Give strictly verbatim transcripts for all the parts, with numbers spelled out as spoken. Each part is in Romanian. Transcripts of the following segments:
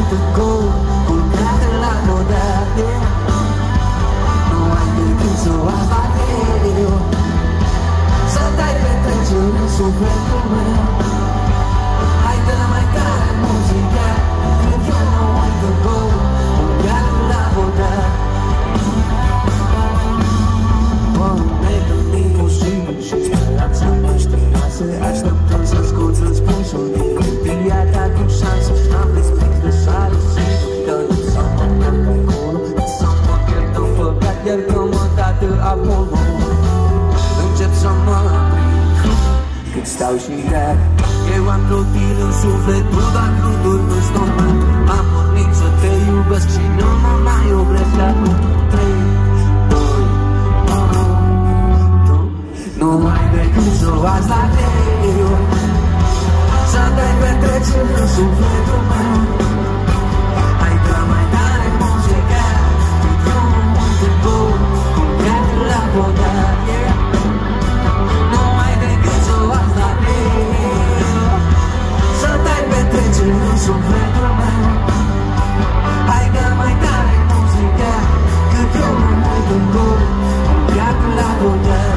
uită gol, culcată la podare. Nu ai decât să o abate eu, să dai petreceri în sufletul meu. Hai dă mai tare muzica, când eu nu uită gol, culcată la podare. Imposibil și speranța neștinoasă, așteptăm să scoți răspunsul din cutia ta cu șansă. N-am respect de soare și că nu s-a mâncat pe acolo, că s-a mâncat în păcat, iartă-mă dată acolo. Încep să mă prind când stau și iar. Eu am plotit în suflet, tu doar nu dorm în stomac. Am pornit să te iubesc și nu mă mai opresc acum. Trei, doi, unu. Nu mai decât să o azi la tine, să dai petreceri în sufletul meu. Hai dă mai tare muzica, când eu mă uit în gol, culcată la podare. Nu mai decât să o azi la tine, să dai petreceri în sufletul meu. Hai dă mai tare muzica, când eu mă uit în gol, culcată la podare.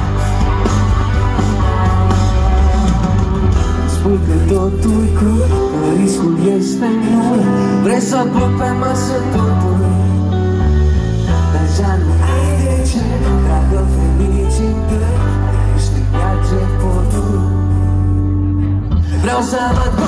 Spui că totul crud, că riscul este nul. Vrei să pun pe masă totul, deja nu ai de ce. Dragă felicitări, ai câștigat jackpotul. Vreau să văd